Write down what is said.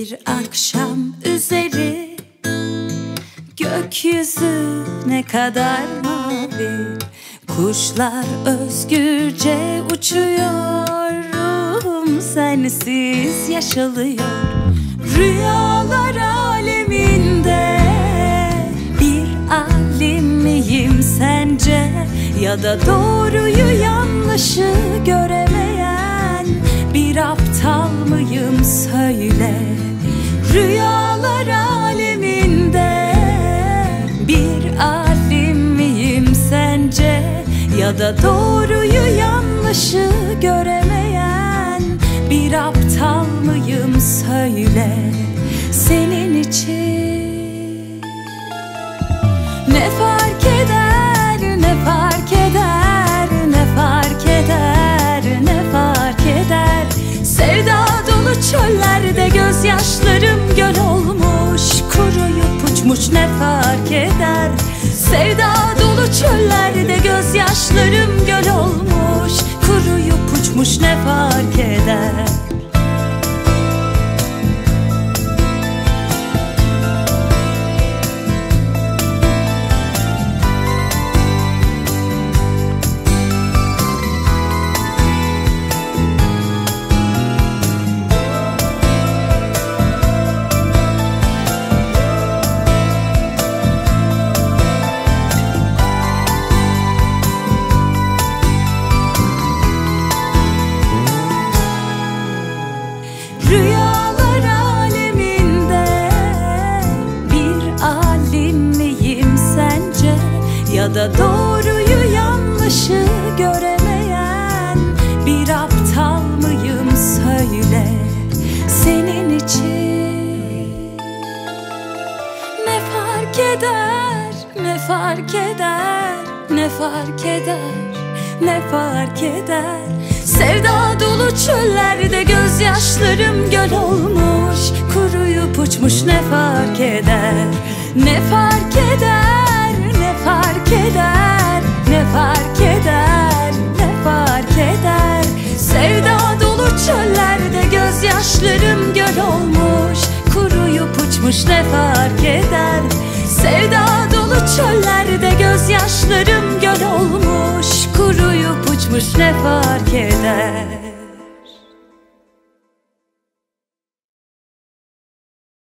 Bir akşam üzeri gökyüzü ne kadar mavi, kuşlar özgürce uçuyor, ruhum sensiz yaşalıyor. Rüyalar aleminde bir alim miyim sence, ya da doğruyu yanlışı göremeyen bir aptal mıyım söyle. Rüyalar aleminde bir alim miyim sence, ya da doğruyu yanlışı göremeyen bir aptal mıyım söyle. Senin için ne fark eder, ne fark eder, ne fark eder, ne fark eder. Sevda dolu çöllerde gözyaşlarım göl olmuş, kuruyup uçmuş, ne fark eder. Sevda dolu çöllerde gözyaşlarım göl olmuş, kuruyup uçmuş, ne fark eder. Rüyalar aleminde bir alim miyim sence, ya da doğruyu yanlışı göremeyen bir aptal mıyım söyle. Senin için ne fark eder, ne fark eder, ne fark eder, ne fark eder. Sevda dolu çöllerde gözyaşlarım göl olmuş, kuruyup uçmuş, ne fark eder. Ne fark eder, ne fark eder, ne fark eder, ne fark eder. Sevda dolu çöllerde gözyaşlarım göl olmuş, kuruyup uçmuş, ne fark eder. Sevda dolu çöllerde gözyaşlarım göl olmuş, kuruyup uçmuş, ne fark eder.